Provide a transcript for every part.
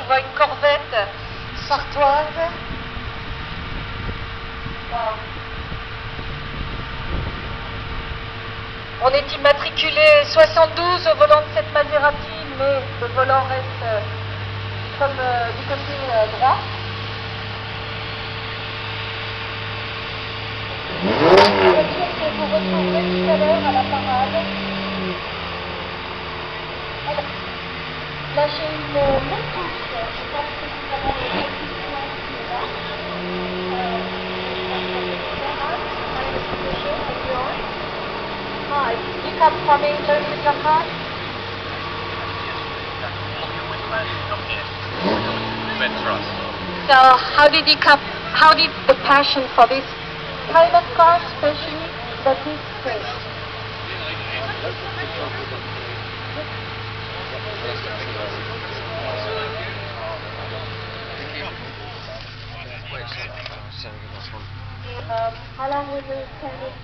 voit une corvette sartoise. Wow. On est immatriculé 72 au volant de cette Maserati, mais le volant reste comme du côté droit. La voiture que vous retrouverez tout à l'heure à la parade. Alors, là j'ai une touche, je pense que nous avons une position qui est là. Hi, you come from England with your car? So how did the passion for this kind of car, especially that is great? How long will you spend it?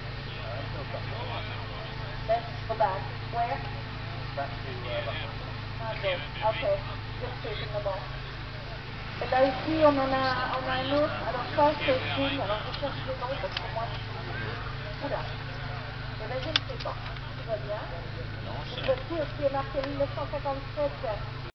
Let's go back. Where? Back to okay. Just taking the ball. Et là ici on a un autre. Alors ça c'est une. Alors je cherche le nom parce que moi je suis. Oula. Et là je ne sais pas. Tout va bien. Une voiture qui est marquée 1957.